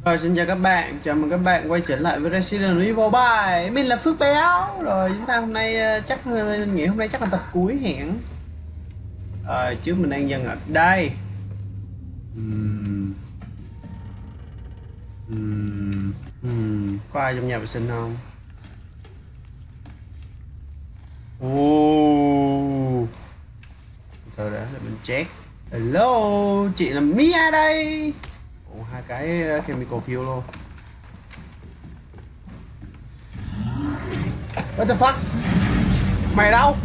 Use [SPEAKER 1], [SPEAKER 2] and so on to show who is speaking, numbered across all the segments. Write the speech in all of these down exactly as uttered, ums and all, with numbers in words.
[SPEAKER 1] Rồi, xin chào các bạn, chào mừng các bạn quay trở lại với Resident Evil bảy. Mình là Phước Béo. Rồi, chúng ta hôm nay ờ, chắc mình nghĩ hôm nay chắc là tập cuối hẹn. Rồi, trước mình đang dừng ở đây. Uhm. Uhm. Uhm. Có ai trong nhà vệ sinh không? Ồ. Từ đã để mình check. Hello, chị là Mia đây. Ồ, hai cái chemical fuel luôn. What the fuck? Mày đâu?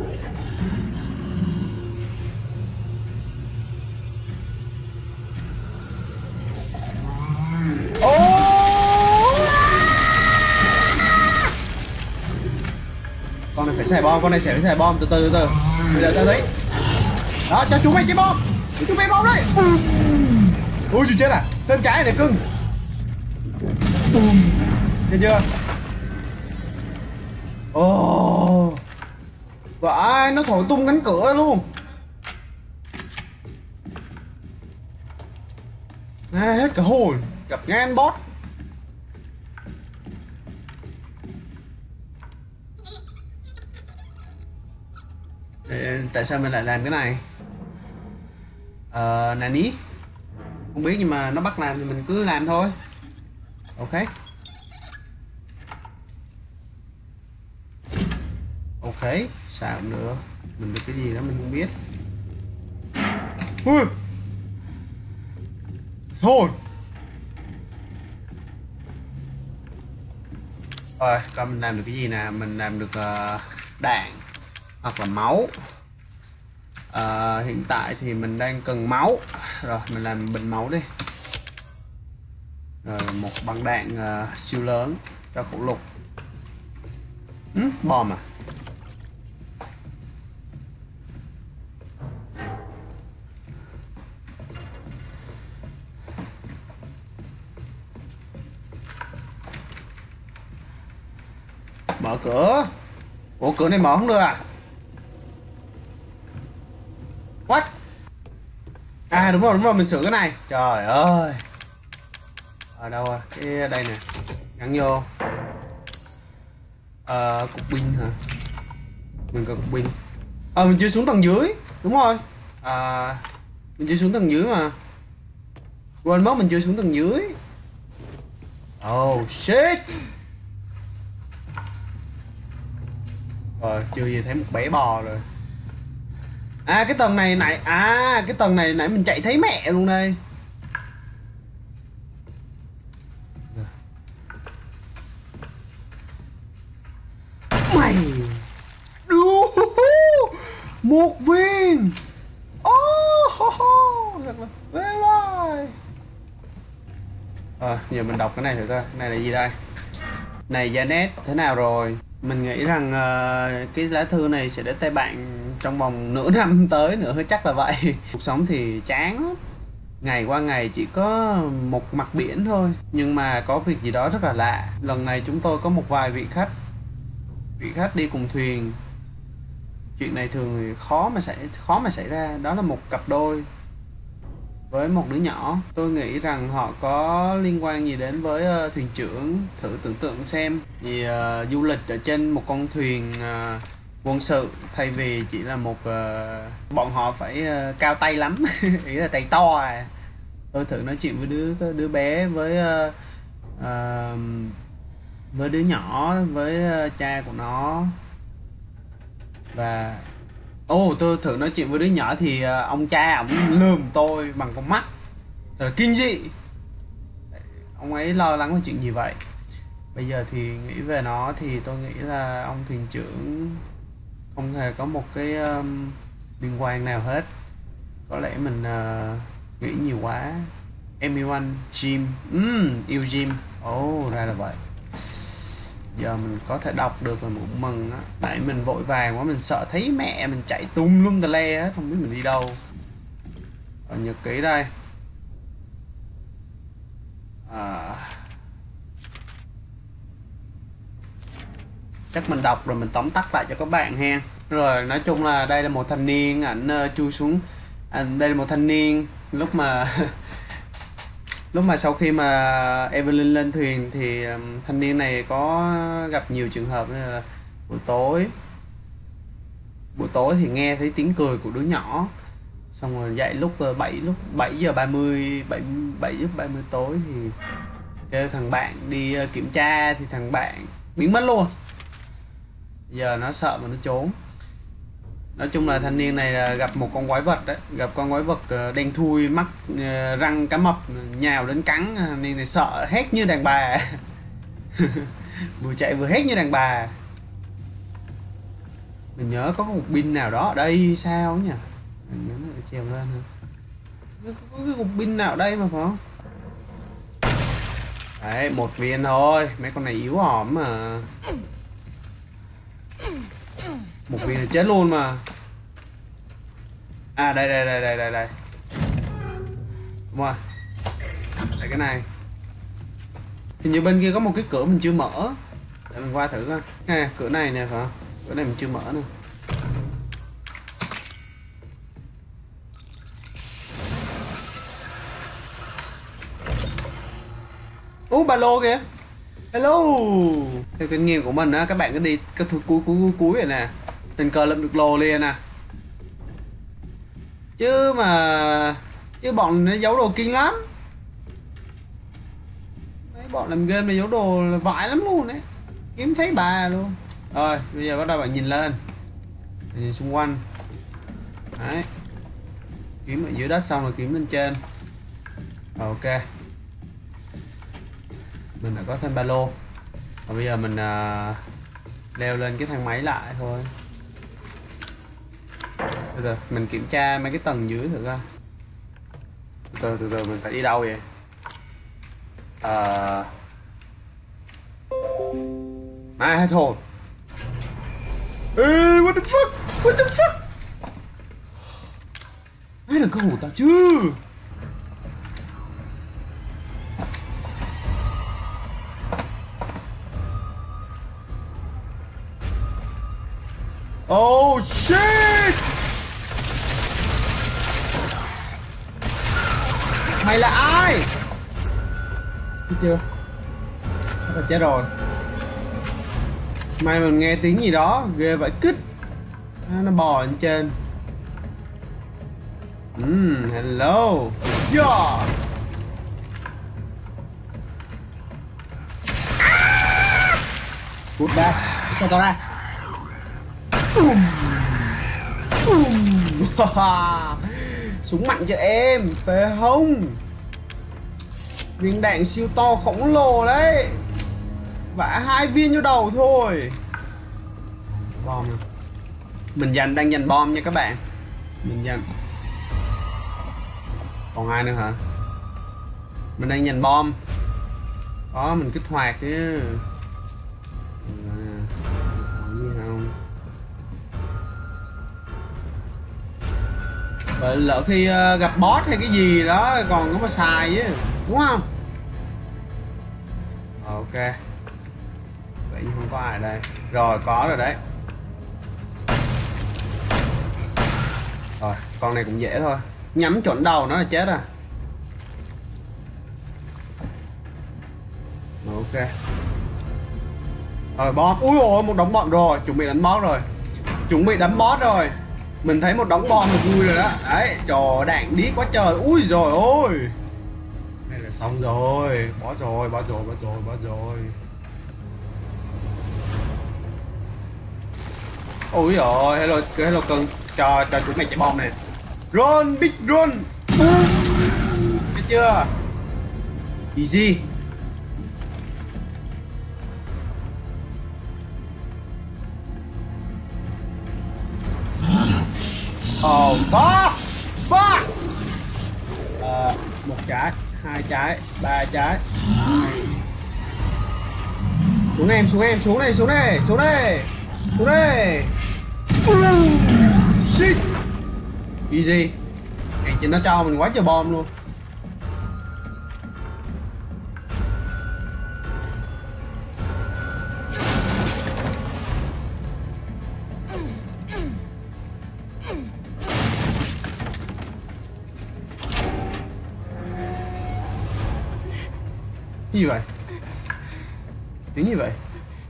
[SPEAKER 1] Oh! Con này phải xài bom, con này sẽ phải xài bom, từ từ từ từ. Bây giờ tao thấy. Đó, cho chúng mày chơi bom. Cho chúng mày bom đấy. Ui chú chết à? Tên trái này cưng. Thấy chưa? Ồ. Oh. Vãi, nó thổi tung cánh cửa luôn. À, hết cả hồn. Gặp ngan boss. Ê, tại sao mình lại làm cái này? Ờ, nani? Không biết nhưng mà nó bắt làm thì mình cứ làm thôi. Ok. Ok, sao cũng được. Mình được cái gì đó mình không biết. Ui. Thôi. Rồi, coi mình làm được cái gì nè. Mình làm được uh, đạn hoặc là máu. uh, Hiện tại thì mình đang cần máu. Rồi, mình làm bình máu đi. Rồi, một băng đạn uh, siêu lớn cho khẩu lục. Ừ, bom à? Mở cửa. Ủa, cửa này mở không được à? What? À đúng rồi, đúng rồi, mình sửa cái này. Trời ơi. Ở đâu à? Cái đây nè. Gắn vô. Ờ, cục pin hả? Mình có cục pin. Ờ, mình chưa xuống tầng dưới. Đúng rồi. À, mình chưa xuống tầng dưới mà. Quên mất mình chưa xuống tầng dưới. Oh shit. Rồi, chưa gì thấy một bé bò rồi. À, cái tầng này nãy à cái tầng này nãy mình chạy thấy mẹ luôn đây. Mày đu một viên. Oh, oh, oh. Thật là phê rồi. À, giờ mình đọc cái này thử coi. Cái này là gì đây? Này Janet, thế nào rồi? Mình nghĩ rằng uh, cái lá thư này sẽ đến tay bạn trong vòng nửa năm tới nữa, hơi chắc là vậy. Cuộc sống thì chán lắm. Ngày qua ngày chỉ có một mặt biển thôi. Nhưng mà có việc gì đó rất là lạ. Lần này chúng tôi có một vài vị khách. Vị khách đi cùng thuyền. Chuyện này thường thì khó mà xảy khó mà xảy ra. Đó là một cặp đôi với một đứa nhỏ. Tôi nghĩ rằng họ có liên quan gì đến với uh, thuyền trưởng. Thử tưởng tượng xem thì uh, du lịch ở trên một con thuyền uh, quân sự, thay vì chỉ là một uh, bọn họ phải uh, cao tay lắm. Ý là tay to à. Tôi thử nói chuyện với đứa đứa bé, với uh, uh, với đứa nhỏ, với uh, cha của nó. Và ồ, oh, tôi thử nói chuyện với đứa nhỏ thì uh, ông cha ổng lườm tôi bằng con mắt rồi kinh dị. Ông ấy lo lắng về chuyện gì vậy? Bây giờ thì nghĩ về nó thì tôi nghĩ là ông thuyền trưởng không hề có một cái um, liên quan nào hết. Có lẽ mình uh, nghĩ nhiều quá. Everyone Jim, um, yêu Jim. Ồ, oh, ra là vậy. Giờ mình có thể đọc được là cũng mừng á. Tại mình vội vàng quá, mình sợ thấy mẹ mình chạy tung lum tà le hết, không biết mình đi đâu. Ở nhật ký đây. À, chắc mình đọc rồi mình tóm tắt lại cho các bạn ha. Rồi, nói chung là đây là một thanh niên, ảnh uh, chui xuống. À, đây là một thanh niên lúc mà Lúc mà sau khi mà Evelyn lên thuyền thì um, thanh niên này có gặp nhiều trường hợp như là buổi tối buổi tối thì nghe thấy tiếng cười của đứa nhỏ, xong rồi dậy lúc ờ, bảy lúc bảy giờ ba mươi bảy bảy giờ ba mươi tối thì kêu thằng bạn đi ờ, kiểm tra thì thằng bạn biến mất luôn. Giờ nó sợ mà nó trốn. Nói chung là thanh niên này là gặp một con quái vật đấy, gặp con quái vật ờ, đen thui, mắt ờ, răng cá mập nhào đến cắn. Thanh niên này sợ hét như đàn bà. Vừa chạy vừa hét như đàn bà. Mình nhớ có một pin nào đó ở đây sao nhỉ? Mình nhớ nó phải trèo lên hả? Có cái cục pin nào ở đây mà phải không? Đấy, một viên thôi, mấy con này yếu ỏm mà. Một viên là chết luôn mà. À đây đây đây đây đây đây. Đúng rồi. Đây cái này. Hình như bên kia có một cái cửa mình chưa mở. Để mình qua thử coi. Nè, cửa này nè phải không? Cửa này mình chưa mở nè. Ú, ba lô kìa. Hello. Theo kinh nghiệm của mình á, các bạn cứ đi cái cuối cuối cuối cuối này nè, tình cờ lượm được lô liền nè. Chứ mà chứ bọn nó giấu đồ kinh lắm. Mấy bọn làm game này giấu đồ là vãi lắm luôn đấy. Kiếm thấy bà luôn. Rồi, bây giờ bắt đầu bạn nhìn lên. Bạn nhìn xung quanh. Đấy. Kiếm ở dưới đất xong rồi kiếm lên trên. Rồi, ok. Mình đã có thêm ba lô. Và bây giờ mình uh, leo lên cái thang máy lại thôi. Từ từ mình kiểm tra mấy cái tầng dưới thử coi. Từ từ từ mình phải đi đâu vậy? Ờ uh... Mai hết hồn. Ê, what the fuck? What the fuck? Ai đừng có hù tao chứ. Oh shit! Mày là ai? Biết chưa? Chắc là chết rồi. May mình nghe tiếng gì đó ghê vậy kích. À, nó bò lên trên. Uhm, hello. Yeah. Cút ra. Sao tao ra? Um. Um. Súng mạnh cho em, phê không? Viên đạn siêu to khổng lồ đấy. Vả hai viên vô đầu thôi. Bom nè. Mình dành đang dành bom nha các bạn. Mình dành. Còn ai nữa hả? Mình đang dành bom. Đó, mình kích hoạt chứ. Vậy lỡ khi uh, gặp boss hay cái gì đó còn có mà xài chứ, đúng không? Ok. Vậy không có ai ở đây. Rồi, có rồi đấy. Rồi, con này cũng dễ thôi. Nhắm chuẩn đầu nó là chết à. Ok. Rồi, boss. Úi ôi, một đống bọn rồi. Chuẩn bị đánh boss rồi. Chuẩn bị đánh boss rồi. Mình thấy một đống bom là vui rồi đó. Đấy, trời đạn điếc quá trời. Ui rồi ôi. Đây là xong rồi. Bỏ rồi, bỏ rồi, bỏ rồi, bỏ rồi. Ui rồi, hello, hello cưng. Cho, cho chúng mày chạy bom này. Run, big run. Thấy chưa? Easy. Oh fuck! Fuck! À, một trái, hai trái, ba trái. Xuống em, xuống em, xuống đây, xuống đây, xuống đây, xuống đây. Shit! Easy. Anh chị nó cho mình quá trời bom luôn. Cái gì vậy? Tiếng gì vậy?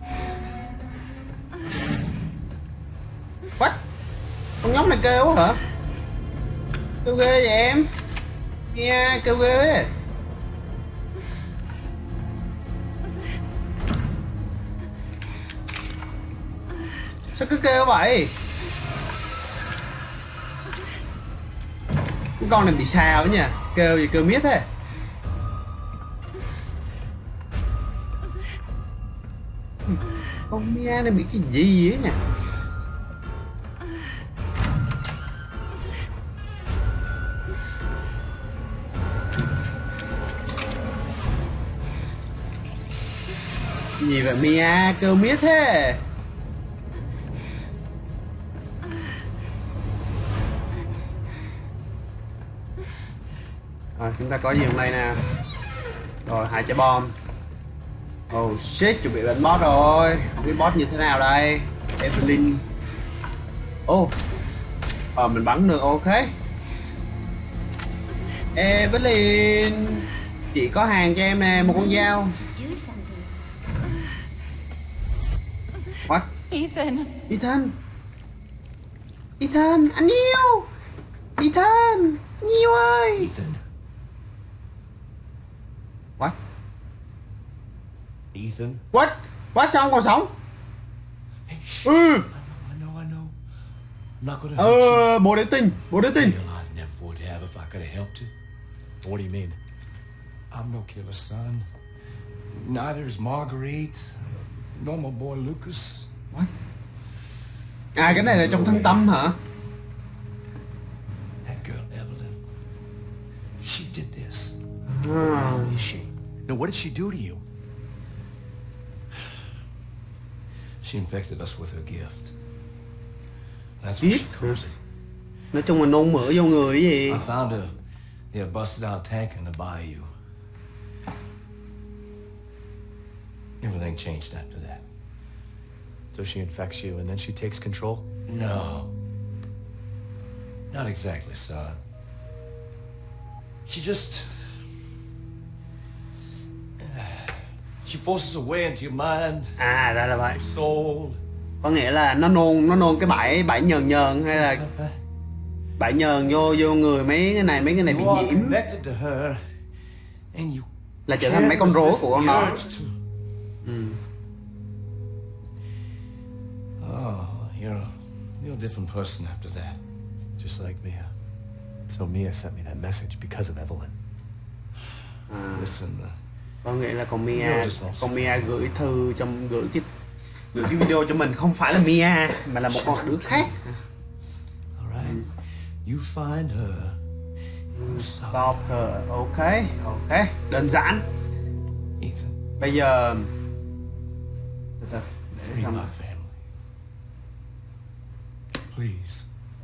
[SPEAKER 1] What? Con nhóc này kêu hả? Kêu ghê vậy em? Nghe kêu ghê. Sao cứ kêu vậy? Cái con này bị sao ấy nhỉ? Kêu gì kêu miết thế? Con Mia này bị cái gì ấy nhỉ? Gì vậy Mia? Kêu miết thế? Rồi chúng ta có gì hôm nay nè. Rồi hai trái bom. Oh shit, chuẩn bị bắn boss rồi. Không biết boss như thế nào đây. Evelyn. Oh. Ờ mình bắn được, ok. Evelyn, chị có hàng cho em nè, một con dao. What?
[SPEAKER 2] Ethan.
[SPEAKER 1] Ethan. Ethan, anh yêu. Ethan, anh yêu ơi.
[SPEAKER 3] Ethan.
[SPEAKER 1] What?
[SPEAKER 3] Ethan.
[SPEAKER 1] What? What, sao ông còn sống?
[SPEAKER 3] Hey, shh.
[SPEAKER 1] Ừ.
[SPEAKER 3] I know, I know. I'm not gonna hurt you.
[SPEAKER 1] Ờ, bố đế tình, bố đế tình.
[SPEAKER 3] Well, I never would have if I could have helped you.
[SPEAKER 4] What do you mean?
[SPEAKER 3] I'm no killer, son. Neither is Marguerite, nor my boy Lucas.
[SPEAKER 1] What? À, cái này là trong thân tâm hả?
[SPEAKER 3] That girl Evelyn, she did this.
[SPEAKER 1] Hmm.
[SPEAKER 4] How is she? No, what did she do to you?
[SPEAKER 3] She infected us with her gift. That's what
[SPEAKER 1] Gift?
[SPEAKER 3] she calls it.
[SPEAKER 1] Nói chung là nôn mửa vô người cái gì?
[SPEAKER 3] I found her near a busted out tank in the bayou. Everything changed after that.
[SPEAKER 4] So she infects you and then she takes control?
[SPEAKER 3] No. Not exactly, son. She just... She forces her way into your mind,
[SPEAKER 1] À, ra là vậy.
[SPEAKER 3] your soul.
[SPEAKER 1] Có nghĩa là nó nôn, nó nôn cái bãi bãi nhờn nhờn hay là bãi nhờn vô vô người mấy cái này mấy cái này bị
[SPEAKER 3] You are
[SPEAKER 1] nhiễm
[SPEAKER 3] connected to her, and you
[SPEAKER 1] là trở thành mấy con rối của con nó.
[SPEAKER 3] can't resist the urge to-
[SPEAKER 1] Ừ.
[SPEAKER 3] Oh, you're a, you're a different person after that.
[SPEAKER 4] Just like Mia. So Mia sent me that message because of Evelyn.
[SPEAKER 1] À,
[SPEAKER 3] Listen, uh,
[SPEAKER 1] có nghĩa là con Mia, con Mia gửi thư trong gửi cái gửi cái video cho mình không phải là Mia mà là một con đứa khác.
[SPEAKER 3] all right, you find her.
[SPEAKER 1] Stop her, ok, ok, đơn giản.
[SPEAKER 3] Ethan,
[SPEAKER 1] Bây giờ từ từ để
[SPEAKER 3] free
[SPEAKER 1] xong.
[SPEAKER 3] my family. Please.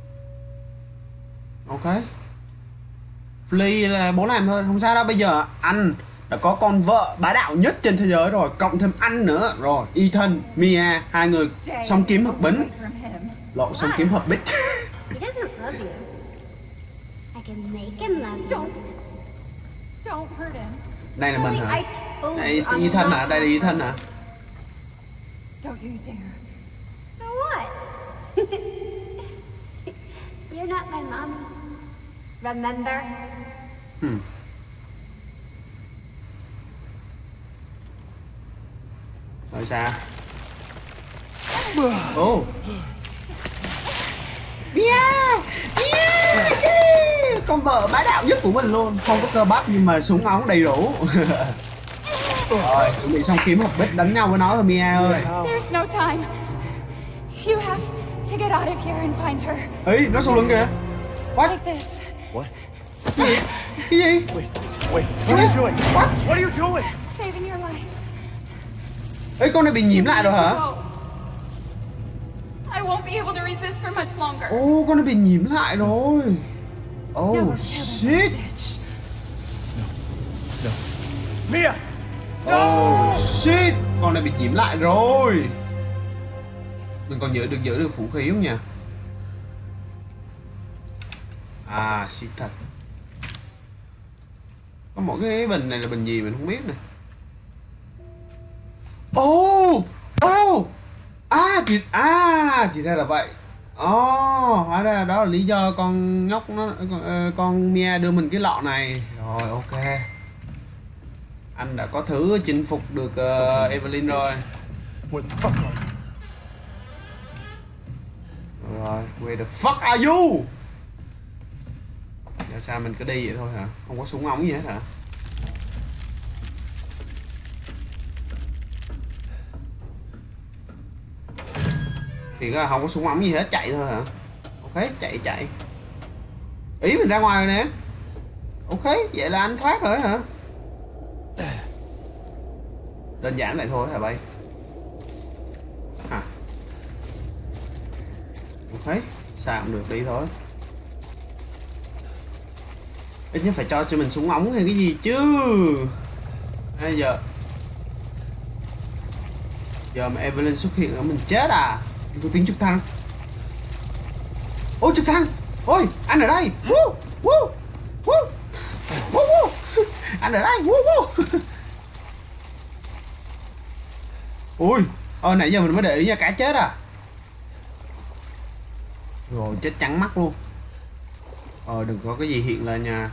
[SPEAKER 1] Ok. Flee là bố làm thôi, không sao đâu. Bây giờ anh đã có con vợ bá đạo nhất trên thế giới rồi, cộng thêm anh nữa rồi. Ethan, Mia, hai người song kiếm hợp bính.
[SPEAKER 2] From him.
[SPEAKER 1] Lộn, song kiếm hợp bích.
[SPEAKER 5] He doesn't love you. I can make him love you.
[SPEAKER 2] Don't. Don't hurt him.
[SPEAKER 1] Đây là mình
[SPEAKER 5] I
[SPEAKER 1] hả?
[SPEAKER 5] told
[SPEAKER 1] Đây
[SPEAKER 5] you I'm
[SPEAKER 1] Ethan hả?
[SPEAKER 5] not-
[SPEAKER 1] Đây là Ethan hả?
[SPEAKER 2] Don't you dare.
[SPEAKER 5] So what? You're not my mom. Remember?
[SPEAKER 1] Hmm. Rồi sao? Ồ. Mia! Mia! Yeah! Con vợ bá đạo nhất của mình luôn. Không có cơ bắp nhưng mà súng ống đầy đủ. Rồi, chuẩn bị xong kiếm hợp bích đánh nhau với nó rồi Mia ơi.
[SPEAKER 2] There's no time. You have to get out of here and find her.
[SPEAKER 1] Ý, nó sau lưng kìa. What?
[SPEAKER 2] Like this.
[SPEAKER 4] What?
[SPEAKER 1] Cái gì? Cái gì?
[SPEAKER 4] Wait, wait, what are you doing?
[SPEAKER 1] What?
[SPEAKER 4] What are you doing?
[SPEAKER 2] Saving your life.
[SPEAKER 1] Ê, con này bị nhiễm lại rồi hả?
[SPEAKER 2] Go. I won't be able to resist for much longer.
[SPEAKER 1] Ô, con này bị nhiễm lại rồi.
[SPEAKER 2] Never
[SPEAKER 1] Oh
[SPEAKER 2] kill that
[SPEAKER 1] shit.
[SPEAKER 2] bitch.
[SPEAKER 4] No. Mia!
[SPEAKER 1] Oh shit. Con này bị nhiễm lại rồi. Mình còn giữ được giữ được vũ khí không nhỉ? À shit thật. Có một cái bình này là bình gì mình không biết nè. Ô ô à thì à thì ra là vậy. Ồ, hóa ra đó là lý do con nhóc nó con, con Mia đưa mình cái lọ này. Rồi ok. Anh đã có thứ chinh phục được uh, Evelyn rồi.
[SPEAKER 4] What the fuck are you?
[SPEAKER 1] Rồi, where the fuck are you? Giờ sao mình cứ đi vậy thôi hả? Không có súng ống gì hết hả? Thì có không có súng ống gì hết, chạy thôi hả? Ok, chạy chạy. Ý mình ra ngoài rồi nè. Ok, vậy là anh thoát rồi hả? Đơn giản vậy thôi hả bay? À. Ok, sao cũng được, đi thôi. Ít nhất phải cho cho mình súng ống hay cái gì chứ. Bây giờ Giờ mà Evelyn xuất hiện ở mình chết à? Có tiếng trực thăng. Ôi trực thăng. Ôi anh ở đây. Woo, woo, woo, woo, woo. Anh ở đây. Woo, woo. Ui, ờ nãy giờ mình mới để ý nha, cá chết à. Rồi chết trắng mắt luôn. Ờ đừng có cái gì hiện lên nha.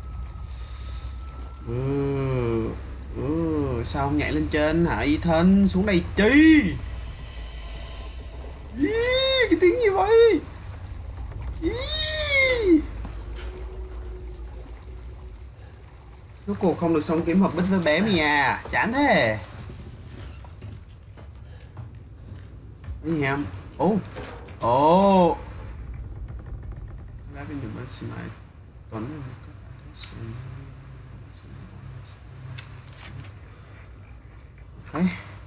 [SPEAKER 1] Ừ, ừ, sao không nhảy lên trên hả Ethan? Xuống đây chi? Ý, cái tiếng gì vậy? Ý. Rốt cuộc không được sống kiếm hợp bích với bé Mia. Chán thế. Cái gì em? Ồ ồ Đáp bên đường bác sĩ Mai Tuấn. Ok,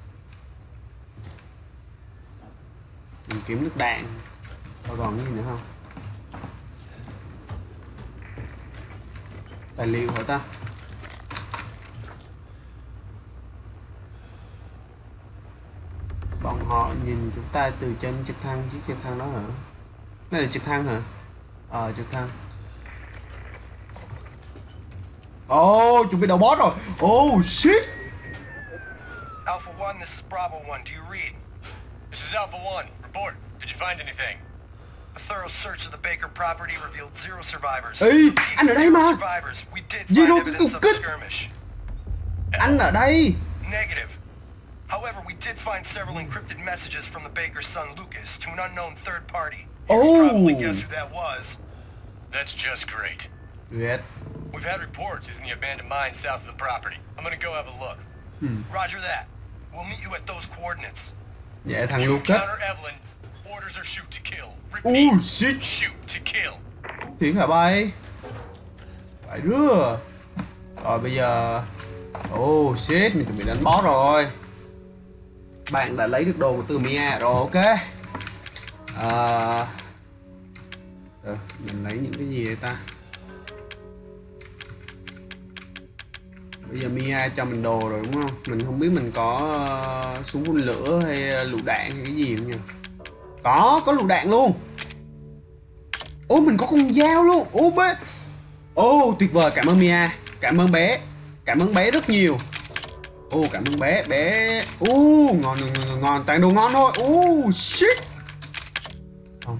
[SPEAKER 1] mình kiếm nước đạn. Có còn cái gì nữa không? Tài liệu hả ta? Bọn họ nhìn chúng ta từ trên trực thăng. Chiếc trực thăng đó hả? Đây là trực thăng hả? Ờ trực thăng. Oh, chuẩn bị đầu boss rồi. Oh shit.
[SPEAKER 6] Alpha One, this is Bravo One. Do you read?
[SPEAKER 7] This is Alpha One. Report. Did you find anything?
[SPEAKER 6] A thorough search of the Baker property revealed zero survivors.
[SPEAKER 1] Ê, anh ở đây mà.
[SPEAKER 6] Survivors. We did
[SPEAKER 1] Zero
[SPEAKER 6] find
[SPEAKER 1] cái
[SPEAKER 6] evidence
[SPEAKER 1] cục
[SPEAKER 6] of a
[SPEAKER 1] kích.
[SPEAKER 6] skirmish.
[SPEAKER 1] Anh ở đây.
[SPEAKER 6] Negative. However, we did find several encrypted messages from the Baker's son Lucas to an unknown third party. You
[SPEAKER 1] Oh.
[SPEAKER 6] can probably guess who that was.
[SPEAKER 7] That's just great.
[SPEAKER 1] Tuyệt.
[SPEAKER 7] We've had reports using the abandoned mine south of the property. I'm gonna go have a look.
[SPEAKER 1] Hmm.
[SPEAKER 6] Roger that. We'll meet you at those coordinates.
[SPEAKER 1] Dạ thằng
[SPEAKER 7] You
[SPEAKER 1] Lucas.
[SPEAKER 7] encounter Evelyn. Orders are shoot to kill. Repeat.
[SPEAKER 1] Oh shit.
[SPEAKER 7] Shoot to kill.
[SPEAKER 1] Thiệt hả bay? Phải rứa. Rồi bây giờ. Oh shit, mình chuẩn bị đánh boss rồi. Bạn đã lấy được đồ của từ Mia rồi, ok. À... Rồi, mình lấy những cái gì vậy ta? Bây giờ Mia cho mình đồ rồi đúng không? Mình không biết mình có uh, súng phun lửa hay lựu đạn hay cái gì không nhỉ? Có, có lựu đạn luôn. Ô mình có con dao luôn. Ô bé. Ô tuyệt vời, cảm ơn Mia. Cảm ơn bé. Cảm ơn bé rất nhiều. Ô cảm ơn bé, bé. Ô ngon ngon ngon, ngon. Toàn đồ ngon thôi. Ô shit. Không.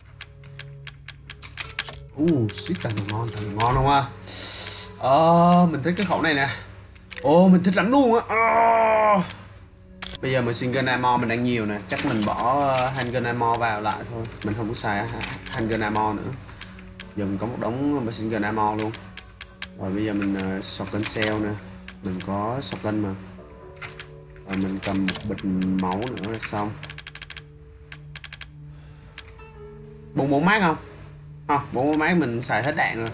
[SPEAKER 1] Ô shit, toàn đồ ngon, toàn đồ ngon không à? Ờ, mình thích cái khẩu này nè. Ồ, mình thích lắm luôn á. À. Bây giờ mà single ammo mình đang nhiều nè. Chắc mình bỏ handgun ammo vào lại thôi. Mình không có xài handgun ammo nữa. Giờ mình có một đống single ammo luôn. Rồi bây giờ mình uh, shotgun shell nè. Mình có shotgun mà. Rồi mình cầm một bịch máu nữa là xong. bốn bốn mát không? Không, bốn bốn mát mình xài hết đạn rồi.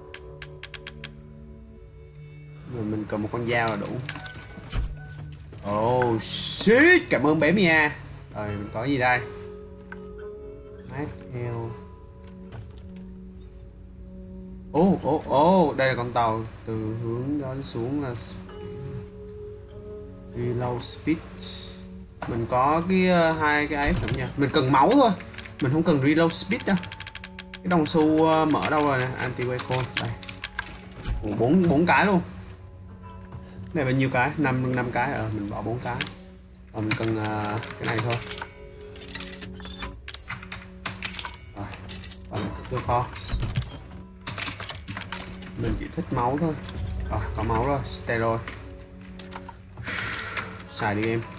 [SPEAKER 1] Rồi mình cầm một con dao là đủ. Oh shit, cảm ơn bé Mia. Rồi mình có gì đây? Mát heo. Ô ô ô, đây là con tàu từ hướng đó xuống là reload speed. Mình có cái uh, hai cái ấy phải không nhỉ? Mình cần máu thôi. Mình không cần reload speed đâu. Cái đồng xu uh, mở đâu rồi nè, anti weapon đây. Ủa, bốn bốn cái luôn. Này bao nhiêu cái? năm năm cái, ờ mình bỏ bốn cái. Còn mình cần uh, cái này thôi. Rồi, còn tiêu kho. Mình chỉ thích máu thôi. Rồi, có máu rồi, steroid. Xài đi em.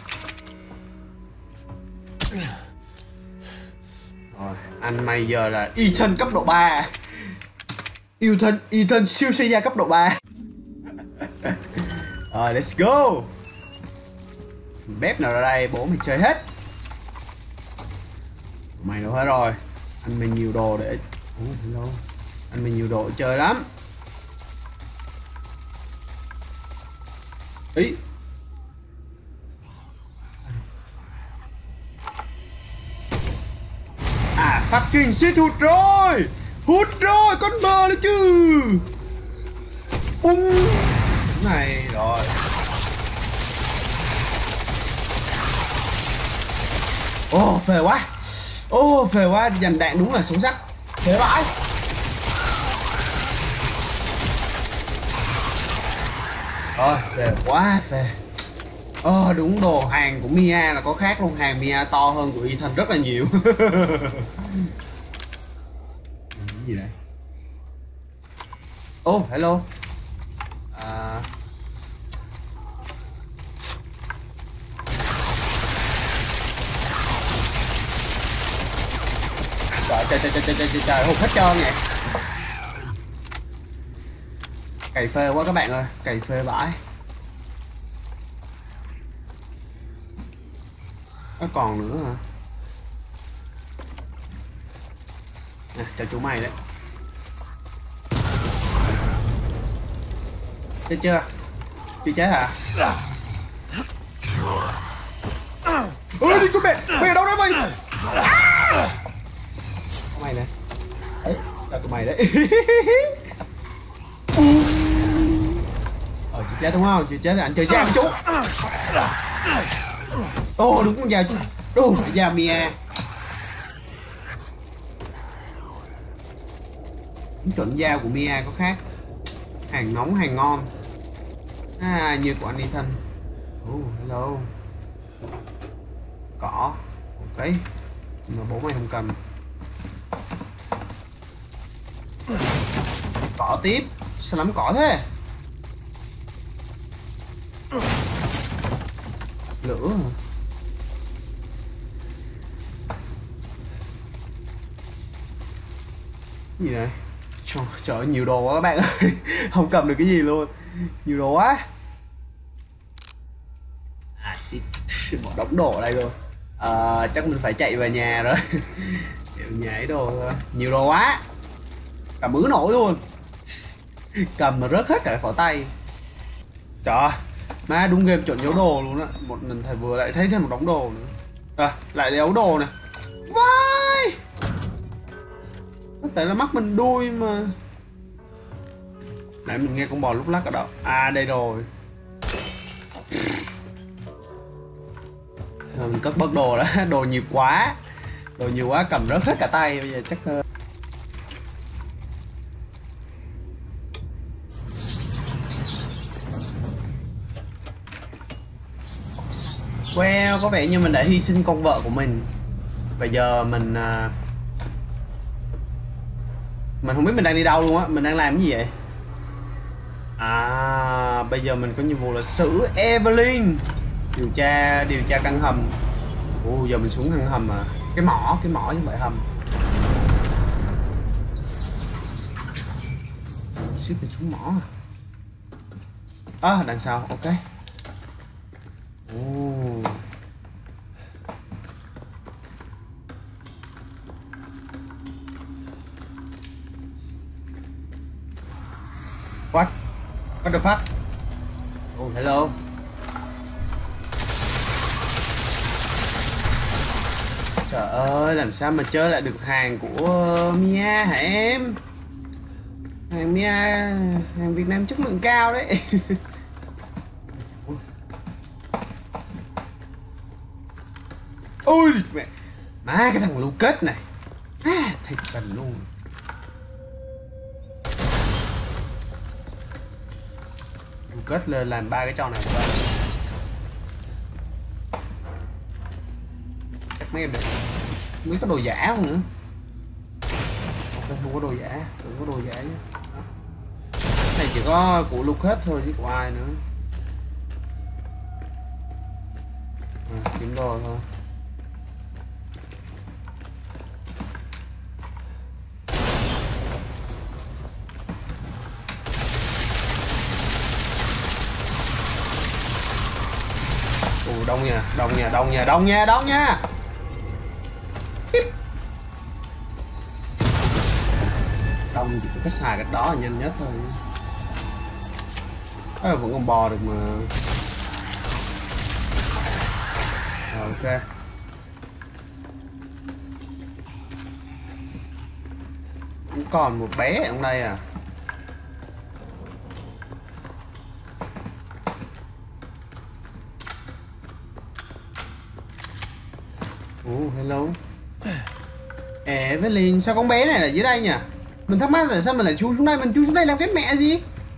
[SPEAKER 1] Rồi, anh mày giờ là Ethan cấp độ ba. Ethan, Ethan siêu xe gia cấp độ ba. Rồi, let's go. Bếp nào ra đây, bố mày chơi hết. Mày đâu hết rồi. Anh mày nhiều đồ để... Oh, hello. Anh mày nhiều đồ để chơi lắm. Ý. À, fucking shit, hút rồi. Hút rồi, con bơ nữa chứ. Ung. Này, rồi. Ô, oh, phê quá. Ô, oh, phê quá, dành đạn đúng là xấu sắc. Phê vãi. Rồi, phê quá, phê. Ờ, oh, đúng đồ hàng của Mia là có khác luôn. Hàng Mia to hơn của Ethan rất là nhiều. Cái gì đây? Ô, oh, hello. À... Trời trời trời trời trời trời trời hụt hết trơn vậy. Cày phê quá các bạn ơi, cày phê vãi. Nó còn nữa hả? Nè, cho chú mày đấy. Chết chưa? Chưa chết hả? Ôi đi con mẹ, mày ở đâu đấy mày? Mày nè. Đấy, là tụi mày đấy. Ờ, chưa chết đúng không? Chưa chết thì anh chơi sang chú. Ồ, oh, đúng con dao chú. Đúng, phải dao Mia. Chuẩn dao của Mia có khác. Hàng nóng, hàng ngon. À, như của anh Ethan. Oh, hello. Cỏ. Ok. Mà bố mày không cầm. Cỏ tiếp. Sao lắm cỏ thế? Lửa hả? Cái gì này? Trời, trời ơi, nhiều đồ quá các bạn ơi. Không cầm được cái gì luôn. Nhiều đồ quá. À shit. Bỏ đống đồ ở đây luôn. À, chắc mình phải chạy về nhà rồi. Chạy về nhà ấy đồ thôi. Nhiều đồ quá. Cầm ứ nổi luôn. Cầm mà rớt hết cả khỏi tay. Trời ơi. Má đúng game chuẩn giấu đồ luôn á. Một lần thầy vừa lại thấy thêm một đống đồ nữa. À, lại giấu đồ nè. Vai. Có thể là mắt mình đuôi mà. Nãy mình nghe con bò lúc lắc ở đâu. À đây rồi. Rồi mình cất bớt đồ đó. Đồ nhiều quá. Đồ nhiều quá cầm rớt hết cả tay. Bây giờ chắc... Well, có vẻ như mình đã hy sinh con vợ của mình. Bây giờ mình uh... mình không biết mình đang đi đâu luôn á. Mình đang làm cái gì vậy? À, bây giờ mình có nhiệm vụ là xử Evelyn. Điều tra, điều tra căn hầm. Ồ, giờ mình xuống căn hầm à. Cái mỏ, cái mỏ chứ không phải hầm. Ship mình xuống mỏ à. À, đằng sau, ok. Oh. What? What the fuck? Oh, hello. Trời ơi, làm sao mà chơi lại được hàng của Mia hả em? Hàng Mia, hàng Việt Nam chất lượng cao đấy. Ôi mẹ, má cái thằng Lucas này, à, thịt cần luôn. Lucas là làm ba cái trò này qua. mấy cái mấy cái đồ giả không nữa. Ok, không có đồ giả, đừng có đồ giả nhé. Cái này chỉ có của Lucas thôi chứ của ai nữa. À, kiếm đồ thôi. Ồ, đông nha, đông nha, đông nha, đông nha, đông nha. Đông chỉ có cái xài cái đó là nhanh nhất thôi. À, vẫn còn bò được mà. Rồi, ok. Cũng còn một bé ở đây à. Oh, hello. Evelyn, sao con bé này là dưới đây nhỉ? Mình thắc mắc tại sao mình lại chui xuống đây, mình chui xuống đây làm cái mẹ gì?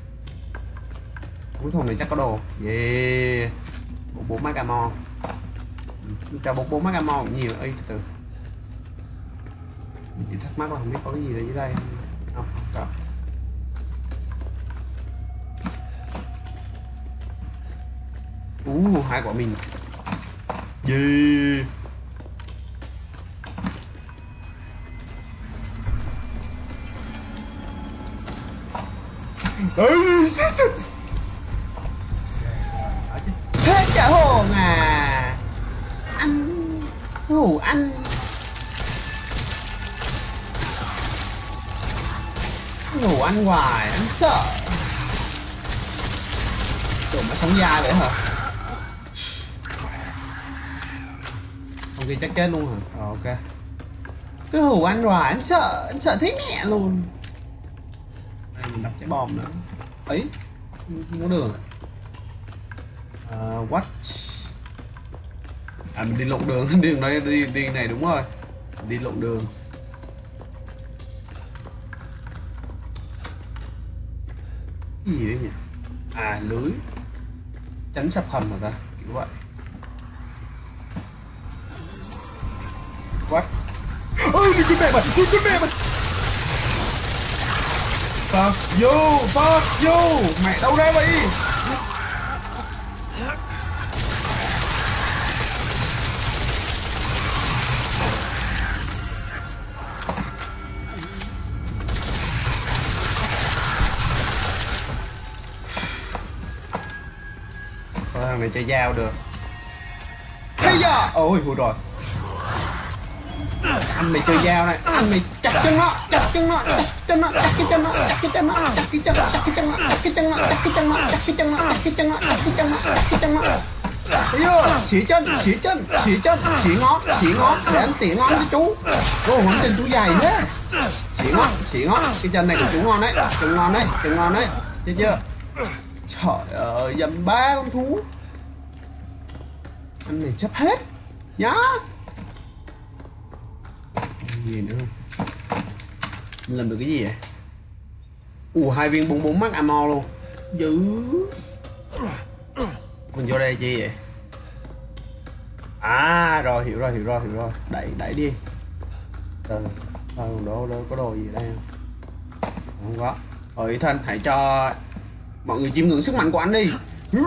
[SPEAKER 1] Cuối thùng này chắc có đồ. Yeah. Bộ bốn mác ammo. Cho bộ bốn mác ammo cũng nhiều. Ê, từ từ. Mình chỉ thắc mắc là không biết có cái gì ở dưới đây. Không, không có. Uh, hai quả mình. Yeah. Thế chả hồn à. Anh hù anh. Hù anh hoài, anh sợ. Tụi mà sống dai vậy hả? Ok, chắc chết luôn hả? Ờ, ok. Cứ hù anh hoài, anh sợ. Anh sợ thấy mẹ luôn. Đây, mình đặt cái bom nữa. Ấy, không có đường. Uh, what? À, mình đi lộn đường. Đường này đi đi này đúng rồi. Đi lộn đường. Cái gì đấy nhỉ? À, lưới tránh sập hầm rồi ta, kiểu vậy. What? Ôi, đi con mẹ mình, đi con mẹ mình. Fuck you, fuck you. Mẹ đâu ra vậy? Thôi thằng này chơi dao được. Hey da! Ôi, hụt rồi. Anh mày chơi dao này, anh mày chặt chân nó, chặt chân nó, chặt chân nó, chặt cái chân nó, chặt cái chân nó, chặt cái chân nó, chặt cái chân nó, chặt cái chân nó, chặt cái chân nó, chặt cái chân nó, chặt cái chân nó, chặt cái chân nó, chặt cái chân nó. Thấy chưa? Xỉ chân, xỉ chân, xỉ chân, xỉ ngón, xỉ ngón, để anh tỉa ngón cho chú. Ô, ngón chân chú dài thế. Xỉ ngón, xỉ ngón, cái chân này của chú ngon đấy, chân ngon đấy, chân ngon đấy, thấy chưa? Trời ơi, dầm ba con thú. Anh mày chấp hết nhá. Gì nữa không? Mình làm được cái gì vậy? Ủa, hai viên bốn bốn mắt ammo luôn. Dữ. Mình vô đây chi vậy? À, rồi, hiểu rồi, hiểu rồi, hiểu rồi. Đẩy, đẩy đi. Rồi, rồi, đâu, đâu có đồ gì ở đây không? Không có. Rồi, Ethan, hãy cho mọi người chiêm ngưỡng sức mạnh của anh đi.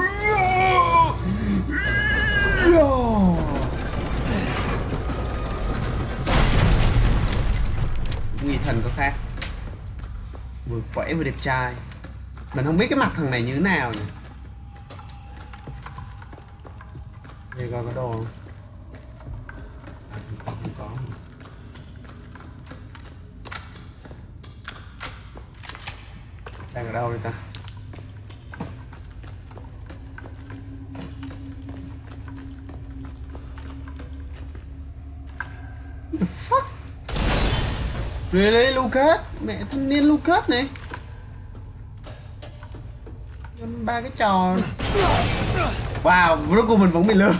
[SPEAKER 1] Nghĩ thần có khác. Vừa khỏe vừa đẹp trai. Mình không biết cái mặt thằng này như thế nào nhỉ. Đây coi có đồ không? À, không có, không có. Đang ở đâu đây ta? What the fuck? Really, Lucas? Mẹ thanh niên Lucas này. Ba cái trò. Wow, rốt cuộc mình vẫn bị lừa.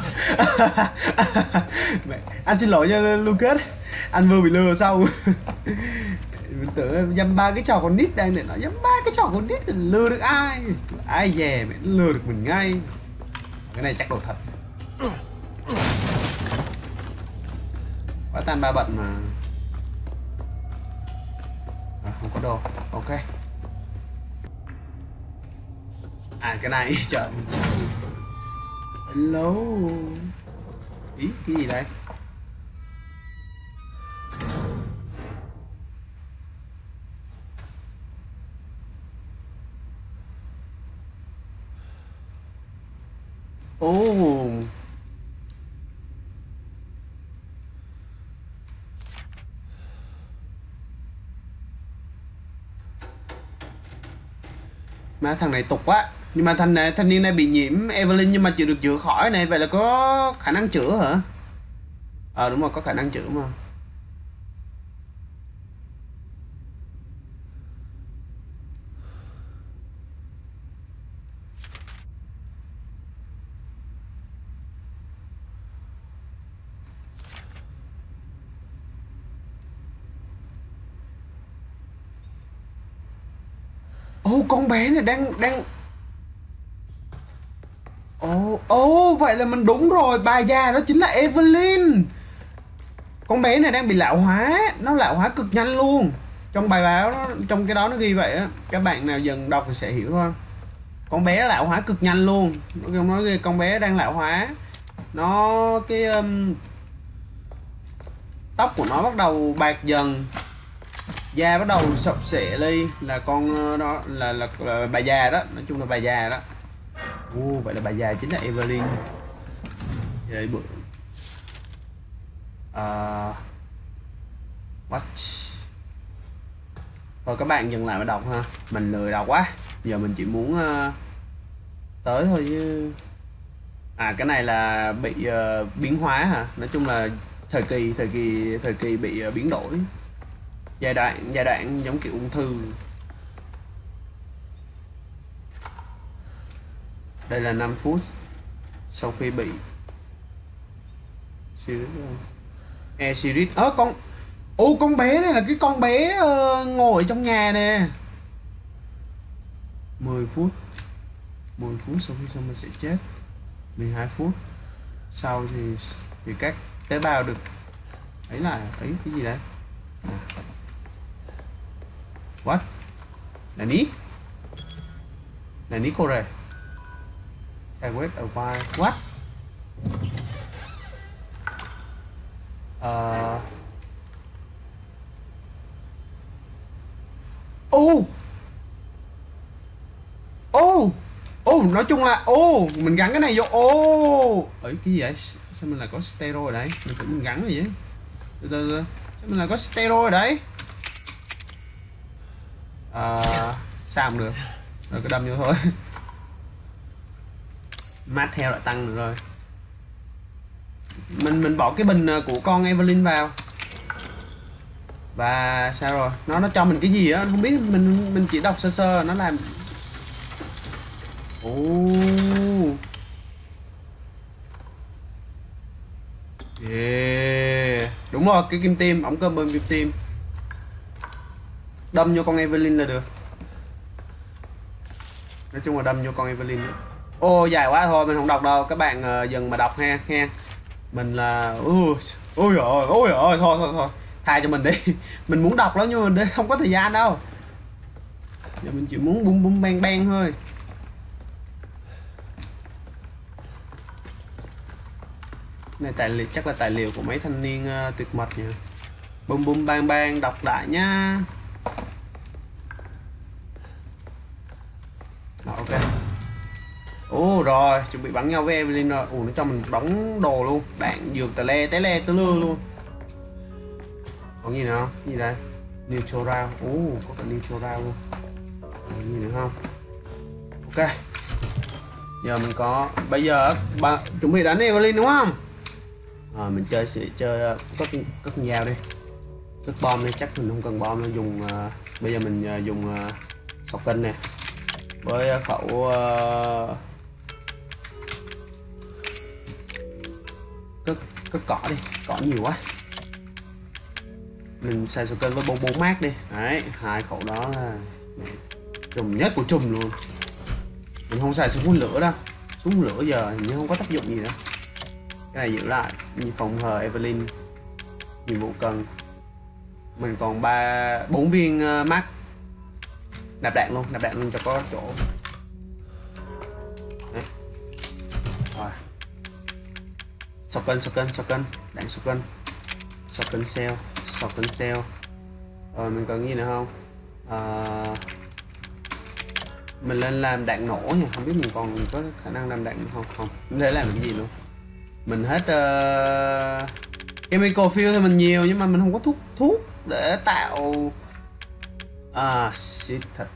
[SPEAKER 1] Mẹ, anh xin lỗi nha Lucas. Anh vừa bị lừa sau. Mình tưởng dăm ba cái trò con nít đang để nói dăm ba cái trò con nít lừa được ai. Ai dè mẹ nó lừa được mình ngay. Cái này chắc đồ thật. Quá tan ba bận mà. À, không có đồ. Ok. À cái này trời. Hello. Ý cái gì đây? Oh. Má thằng này tục quá. Nhưng mà thằng này, thanh niên này bị nhiễm Evelyn nhưng mà chưa được chữa khỏi này. Vậy là có khả năng chữa hả? Ờ à, đúng rồi, có khả năng chữa mà. Ô oh, con bé này đang đang Ồ oh, oh, vậy là mình đúng rồi, bà già đó chính là Evelyn. Con bé này đang bị lão hóa, nó lão hóa cực nhanh luôn. Trong bài báo đó, trong cái đó nó ghi vậy á. Các bạn nào dần đọc thì sẽ hiểu thôi. Con bé lão hóa cực nhanh luôn. Nó nói con bé đang lão hóa. Nó cái um, tóc của nó bắt đầu bạc dần, da bắt đầu sập sệ đi, là con đó là, là, là bà già đó, nói chung là bà già đó. Ồ, vậy là bà già chính là Evelyn. Vậy bữa uh, what? Thôi các bạn dừng lại mà đọc ha, mình lười đọc quá. Giờ mình chỉ muốn uh, tới thôi chứ. À cái này là bị uh, biến hóa hả? Nói chung là thời kỳ thời kỳ thời kỳ bị uh, biến đổi. Giai đoạn giai đoạn giống kiểu ung thư. Đây là năm phút sau khi bị Sirius. E Sirius. Ơ con ô con bé này là cái con bé uh, ngồi trong nhà nè. mười phút mười phút sau khi xong mình sẽ chết. mười hai phút sau thì thì các tế bào được ấy là ấy cái gì đấy. What? Nani? Nani cô rồi? I wait a while. What? Uh... Oh! Oh! Oh! Nói chung là oh! Mình gắn cái này vô. Oh! Ấy cái gì vậy? Sao mình lại có steroid ở đây? Mình tưởng mình gắn gì vậy? Từ từ từ. Sao mình lại có steroid ở đấy? À, sao không được. Rồi cứ đâm vô thôi. Mát theo lại tăng được rồi. Mình mình bỏ cái bình của con Evelyn vào. Và sao rồi? Nó nó cho mình cái gì á, không biết, mình mình chỉ đọc sơ sơ nó làm. Ồ. Yeah. Đúng rồi, cái kim tiêm, ống cơm bơm kim tiêm. Đâm vô con Evelyn là được. Nói chung là đâm vô con Evelyn đó. Ô dài quá thôi mình không đọc đâu, các bạn uh, dừng mà đọc ha ha. Mình là ui ôi ôi ôi ôi thôi thôi thôi tha cho mình đi. Mình muốn đọc lắm nhưng mà không có thời gian đâu. Giờ mình chỉ muốn bum bum bang bang thôi. Này tài liệu chắc là tài liệu của mấy thanh niên uh, tuyệt mật nha. Bum bum bang bang đọc lại nha. Đó, ok. Ồ rồi, chuẩn bị bắn nhau với Evelyn rồi. Ồ nó cho mình đóng đồ luôn, đạn dược tè le té le tứ lưa luôn. Có gì nữa không? Cái gì đây? Neutral round. Ồ có cả neutral round luôn. Có gì nữa không? Ok. Giờ mình có bây giờ bạn chuẩn bị đánh Evelyn đúng không? À, mình chơi sẽ chơi cất cất dao đi. Cất bom đi, chắc mình không cần bom đâu, dùng uh, bây giờ mình uh, dùng uh, sọc cân nè. Với khẩu uh, cất cất cỏ đi, cỏ nhiều quá. Mình xài sọc cân với bốn bốn mát đi. Đấy, hai khẩu đó là trùm nhất của trùm luôn. Mình không xài súng phun lửa đâu. Súng lửa giờ hình như không có tác dụng gì đâu. Cái này giữ lại như phòng hờ Evelyn. Nhiệm vụ cần. Mình còn ba bốn viên uh, mắt. Nạp đạn luôn, nạp đạn luôn cho có chỗ. Đấy. Rồi. Shotgun, shotgun, shotgun, đạn shotgun. Shotgun cell, shotgun cell. Rồi mình cần cái gì nữa không? À, mình lên làm đạn nổ nha, không biết mình còn có khả năng làm đạn nữa không? Không, không thể làm được gì luôn. Mình hết uh, chemical fuel thì mình nhiều nhưng mà mình không có thuốc thuốc để tạo. À shit thật.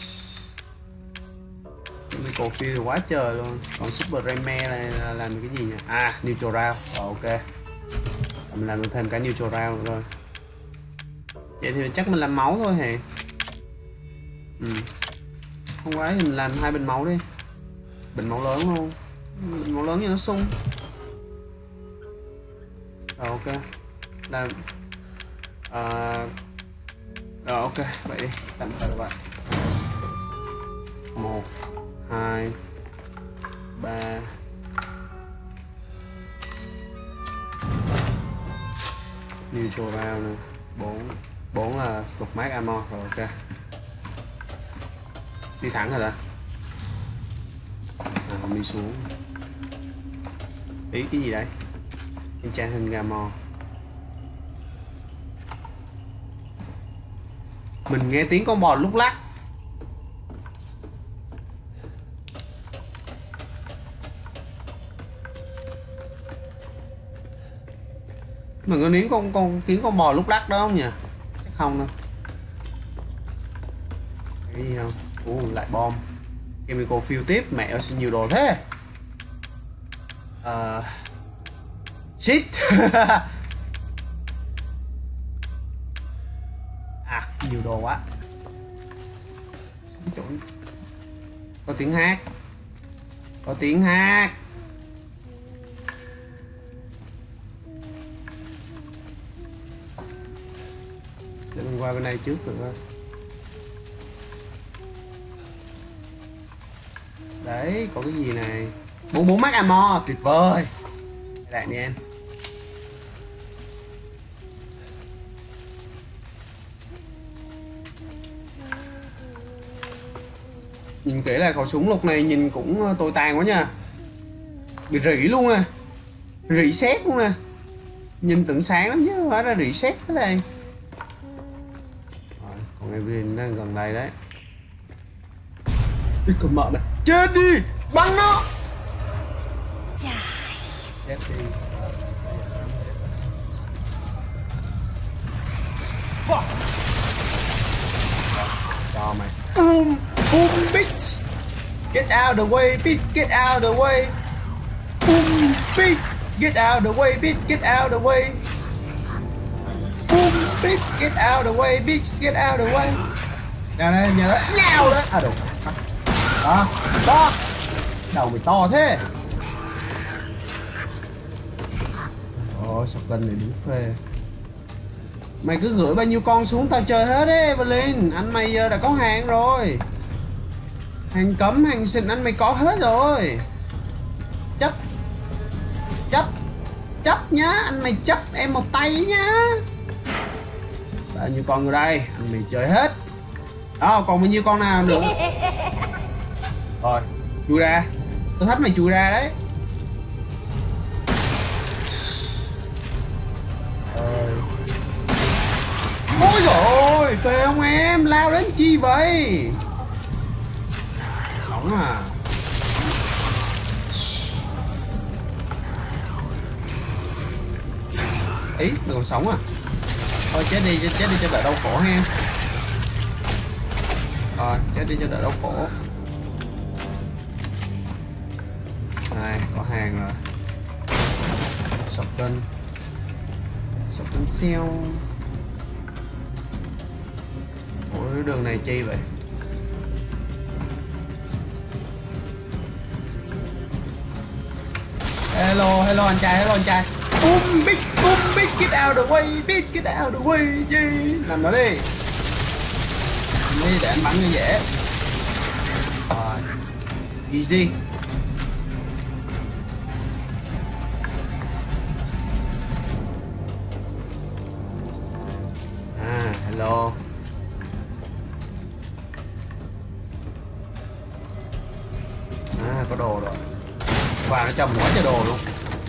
[SPEAKER 1] Chemical fuel thì quá trời luôn. Còn super rame này là làm được cái gì nhỉ? À neutral round. Rồi ok. Mình làm được thêm cái neutral round rồi. Vậy thì chắc mình làm máu thôi hề. Ừ. Không quá thì mình làm hai bình máu đi. Bình máu lớn luôn. Bình máu lớn cho nó sung. Rồi ok. Làm à... Rồi ok, vậy đi, tạm thời là vậy. Một, hai, ba. Neutral round nè. Bốn. Bốn là lục mát ammo. Rồi ok. Đi thẳng rồi ta. À không, đi xuống. Ý cái gì đấy? Enchanted Gamma. Mình nghe tiếng con bò lúc lắc. Mình có tiếng con con tiếng con bò lúc lắc đó không nhỉ? Chắc không đâu. Cái gì không? Ủa lại bom. Chemical fuel tiếp, mẹ ơi sao nhiều đồ thế. Uh... Shit. À nhiều đồ quá. Chỗ... Có tiếng hát. Có tiếng hát. Để mình qua bên này trước được thôi. Đấy, có cái gì này. bốn bốn mắt ammo, tuyệt vời. Lại đi em. Nhìn kỹ là khẩu súng lục này nhìn cũng tồi tàn quá nha. Bị rỉ luôn nè. Rỉ sét luôn nè. Nhìn tưởng sáng lắm chứ, hóa ra rỉ sét thế này. Rồi, còn Evelyn đang gần đây đấy. Đi cầm mợ này. Chết đi! Bắn nó! Chết đi. Fuck! Cho mày. Boom! Boom, bitch! Get out the way, bitch! Get out the way! Boom, bitch! Get out the way, bitch! Get out the way! Boom, bitch! Get out the way, bitch! Get out the way! Nào đây, nhớ đó! Nhào đó! À, đúng. Đó! Đó! Đầu mày to thế! Ôi, shotgun này đúng phê. Mày cứ gửi bao nhiêu con xuống tao chơi hết đấy, Evelyn. Anh mày giờ đã có hàng rồi. Hàng cấm, hàng xịn anh mày có hết rồi. Chấp. Chấp. Chấp nhá, anh mày chấp em một tay nhá. Bao nhiêu con ở đây, anh mày chơi hết. Đó, còn bao nhiêu con nào nữa. Rồi, chui ra. Tôi thách mày chui ra đấy. Ôi dồi ôi, phê không em, lao đến chi vậy? Sống à? Ý, mày còn sống à? Thôi chết đi, chết đi cho đỡ đau khổ ha. Rồi, chết đi cho đỡ đau khổ. Này, có hàng rồi. Shotgun. Shotgun cell. Ủa đường này chi vậy? Hello, hello anh trai, hello anh trai. Boom, big, boom, big, get out the way, big, get out the way, gì? Làm nó đi. Làm đi để anh bắn cho dễ. Rồi. Easy. Và nó trồng quá trời đồ luôn.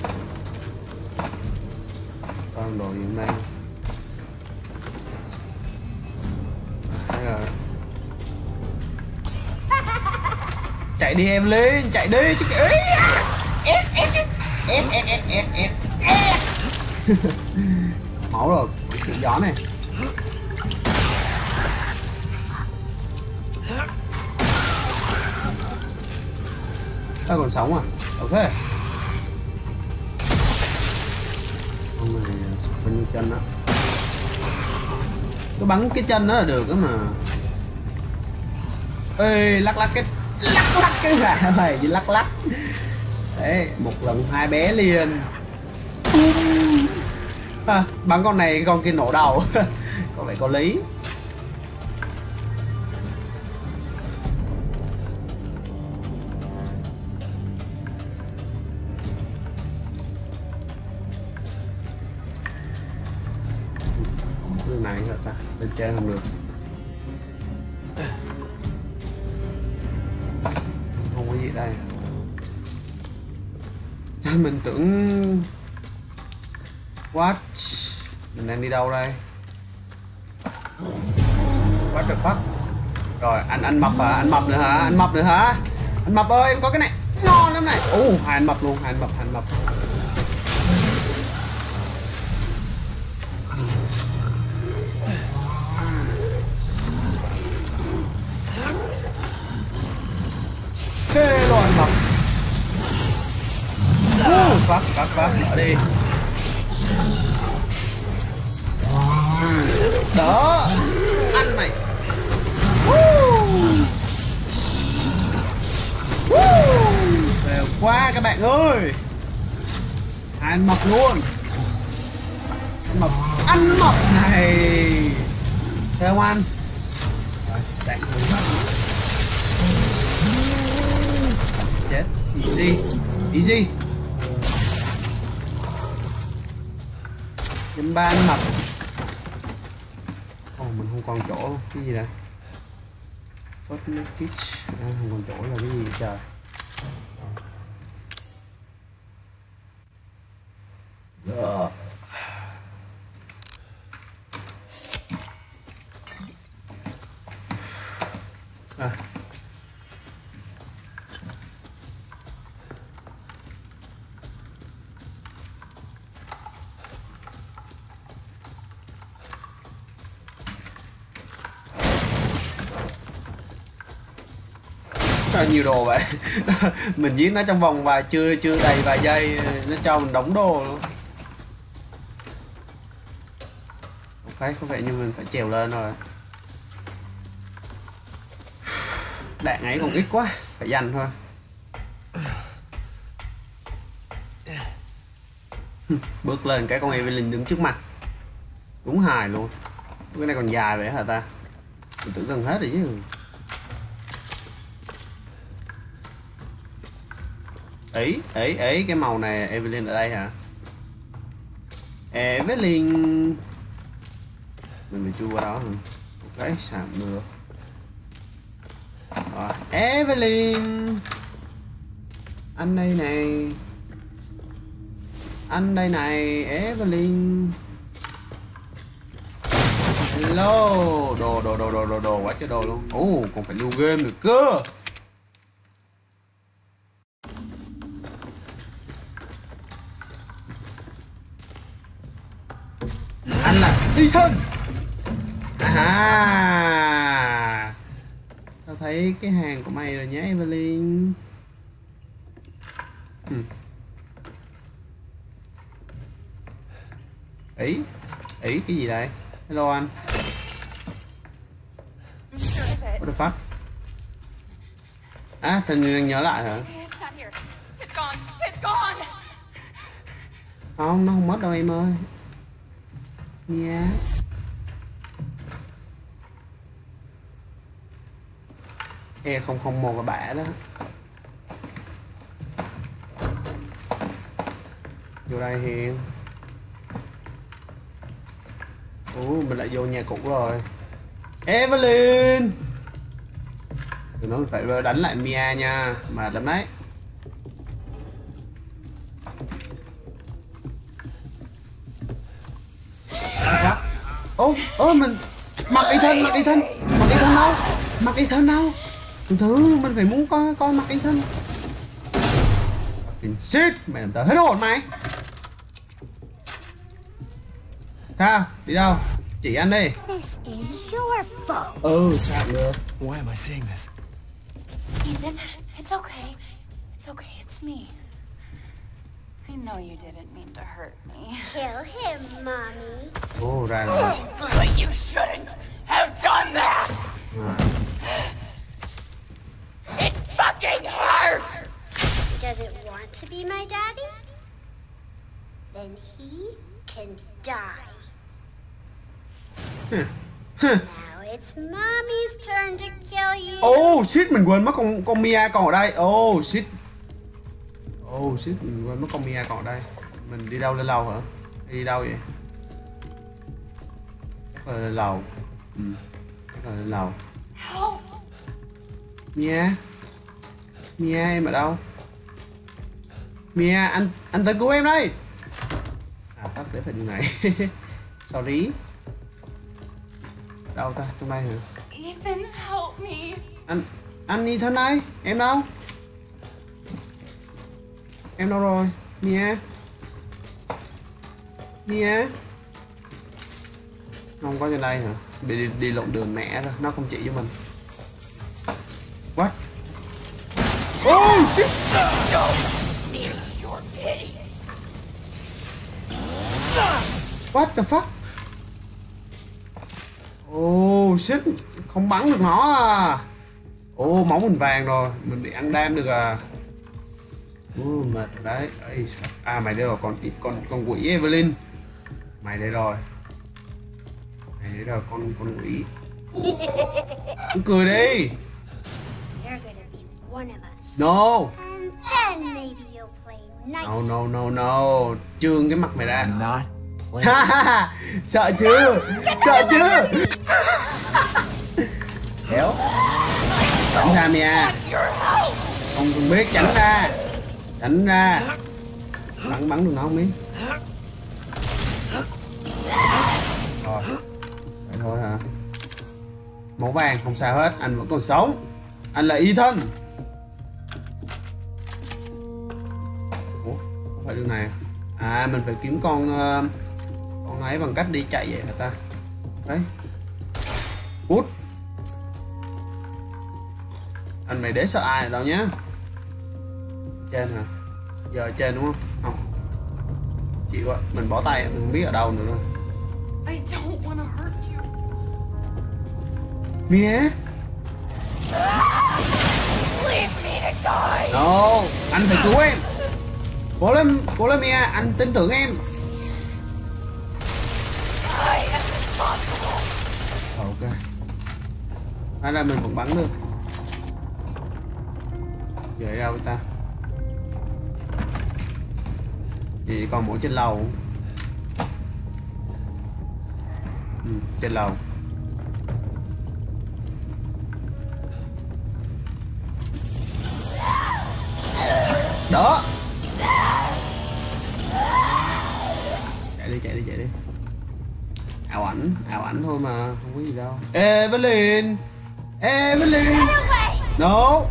[SPEAKER 1] Còn đồ gì đây? Đấy rồi. Chạy đi em lên, chạy đi chứ kìa. Máu rồi, chịu gió này. Ta còn sống à? Ok. Ông này bao nhiêu chân đó. Cứ bắn cái chân đó là được đó mà. Ê, lắc lắc cái lắc lắc cái gà này gì lắc lắc. Đấy, một lần hai bé liền. À, bắn con này con kia nổ đầu. Có vẻ có lý. Đường này hả ta? Lên trên không được. Không có gì đây. Mình tưởng what? Mình đang đi đâu đây? What the fuck? Rồi anh anh mập à? Anh mập nữa hả? Anh mập nữa hả? Anh mập ơi, em có cái này ngon lắm này. Ồ, uh, hai anh mập luôn, hai anh mập, hai anh mập. Thế rồi anh mập. Uh, phát, phát, phát, đỡ đi. Đó, ăn mày. Đều quá các bạn ơi. Ăn mập luôn. Ăn mập, ăn mập này. Thấy không ăn? Rồi, đánh chết. Easy, easy. Nhân ba ăn mập. Ồ, mình không còn chỗ. Cái gì đây? First kit. À, không còn chỗ là cái gì trời. Yeah. À. Nhiều đồ vậy. Mình giết nó trong vòng vài chưa chưa đầy vài giây nó cho mình đóng đồ luôn. Ok, có vẻ như mình phải trèo lên rồi. Đạn ấy còn ít quá, phải dành thôi. Bước lên cái con Evelyn đứng trước mặt. Đúng hài luôn. Cái này còn dài vậy hả ta? Mình tưởng gần hết rồi chứ. Ý, ý, ý, cái màu này Evelyn ở đây hả? Evelyn. Mình phải chui qua đó hả? Ok, sạm được. Rồi, Evelyn. Anh đây này. Anh đây này, Evelyn. Hello. Đồ, đồ, đồ, đồ, đồ, đồ, quá trời đồ luôn. Ồ, oh, còn phải lưu game được cơ. Anh là Ethan. À, tao thấy cái hàng của mày rồi nhé Evelyn. Ừ. Ý, ý cái gì đây? Hello anh. What the fuck? À, Thành đang nhớ lại hả? Không, nó không mất đâu em ơi. Nha. E không không một là bả đó. Vô đây Hiền. Ủa mình lại vô nhà cũ rồi. Evelyn. Tụi nó phải đánh lại Mia nha. Mà lắm đấy. Ô, ô mình mặc Ethan, mặc Ethan, mặc Ethan đâu? Mặc Ethan đâu? Từ từ, mình phải muốn coi coi mặc Ethan. Shit, mày làm tao hết hồn mày. Sao? Đi đâu? Chỉ anh đi.
[SPEAKER 5] This is your fault.
[SPEAKER 1] Ừ, sao được?
[SPEAKER 4] Why am I saying this?
[SPEAKER 2] Ethan, it's okay. It's okay, it's me. I know you didn't mean to hurt me.
[SPEAKER 5] Kill him, Mommy.
[SPEAKER 1] Ồ, ra rồi.
[SPEAKER 2] But you shouldn't have done that! It fucking hurts!
[SPEAKER 5] He doesn't want to be my daddy? Then he can die. Now it's Mommy's turn to kill you.
[SPEAKER 1] Oh shit, mình quên mất con con Mia còn ở đây. Oh shit. Oh shit, mình quên mất con Mia còn ở đây. Mình đi đâu lên lầu hả? Đi đâu vậy? Chắc là lên lầu. Ừ. Chắc là lên lầu. Mia. Mia em ở đâu? Mia, anh anh tới cứu em đây. À tắt để phải đi này. Sorry. Đâu ta? Trong đây hả?
[SPEAKER 2] Ethan, help me.
[SPEAKER 1] Anh anh Ethan đây, em đâu? Em đâu rồi? Mia. Mia. Không có trên đây hả? Bị đi, đi lộn đường mẹ rồi, nó không chỉ cho mình. What? Oh shit! What the fuck? Oh shit, không bắn được nó à. Oh, máu mình vàng rồi, mình bị ăn đam được à. Uh, mệt đấy. À mày đây rồi, còn con con quỷ Evelyn. Mày đây rồi. Mày đây rồi, con con quỷ. Cứ cười đi.
[SPEAKER 5] You're gonna be one of us.
[SPEAKER 1] No.
[SPEAKER 5] And then maybe you'll play nice.
[SPEAKER 1] No no no no. Trương cái mặt mày ra.
[SPEAKER 4] I'm not playing.
[SPEAKER 1] Ha ha ha. Sợ chưa? Sợ chưa? Kéo. Tránh ra Mia. Không cần biết, tránh ra. Tránh ra. Bắn bắn được nó không biết. Rồi. Vậy thôi hả? Máu vàng không sao hết, anh vẫn còn sống. Anh là Ethan. Ủa, không phải đường này à? À mình phải kiếm con uh, con ấy bằng cách đi chạy vậy hả ta? Đấy. Cút. Anh mày để sợ ai ở đâu nhá. Trên hả? Giờ ở trên đúng không? Không. Chị quá, mình bỏ tay, mình không biết ở đâu nữa rồi.
[SPEAKER 2] I don't want to hurt you.
[SPEAKER 1] Mia.
[SPEAKER 2] Leave me to die.
[SPEAKER 1] No, anh phải cứu em. Cố lên, cố lên Mia, anh tin tưởng em. Ok. Hay là mình cũng bắn được. Vậy đâu ta? Thì còn mỗi trên lầu. Ừ, trên lầu. Đó. Chạy đi, chạy đi, chạy đi. Ảo ảnh, ảo ảnh thôi mà, không có gì đâu. Evelyn. Evelyn. No.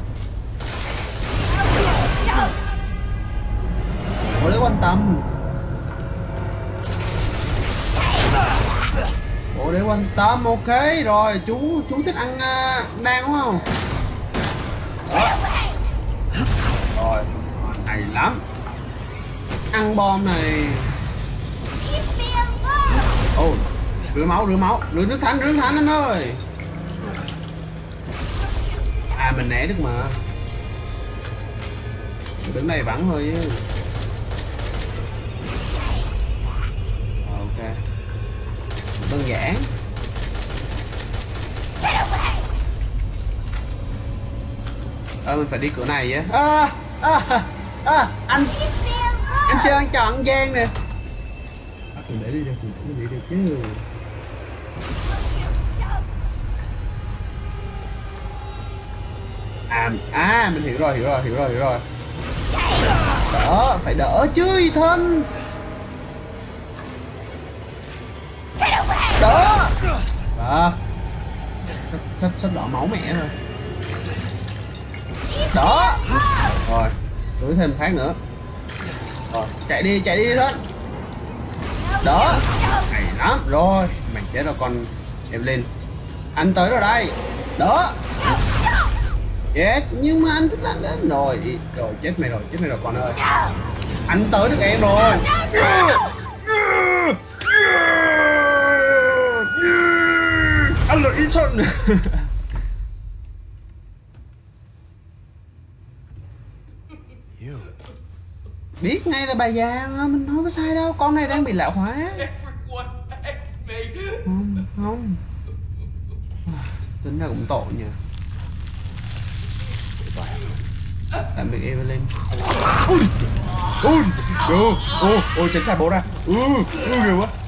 [SPEAKER 1] Ủa để quan tâm. Ủa để quan tâm, ok rồi. Chú chú thích ăn uh, đan đúng không? Đó. Rồi, hay lắm. Ăn bom này. Ồ, oh, rửa máu, rửa máu, rửa nước thánh, rửa nước thánh anh ơi. À mình né được mà. Đứng đây bắn thôi chứ. Ok. Đơn giản. Ờ mình phải đi cửa này vậy. À, à, à, anh anh chơi ăn tròn ăn gian nè. À, mình để đi được, mình để đi được chứ. À, à mình hiểu rồi, hiểu rồi, hiểu rồi, hiểu rồi. Đỡ, phải đỡ chứ Ethan. Đỡ. Đó. Sắp, sắp, sắp đỏ máu mẹ rồi. Đó. Rồi, tưới thêm một phát nữa. Rồi, chạy đi, chạy đi thôi. Đó. Hay lắm. Rồi, mày chết rồi con Evelyn. Anh tới rồi đây. Đó. Yes, nhưng mà anh thích làm đến rồi. Rồi, chết mày rồi, chết mày rồi con ơi. Anh tới được em rồi. Anh là Ethan. Biết ngay là bà già mà, mình nói có sai đâu, con này đang bị lão hóa. Không, không. Tính ra cũng tội nhỉ. Tạm biệt Evelyn. Ui, ui, ui, ui, ui, tránh xa bố ra. Ừ, ừ, ghê quá.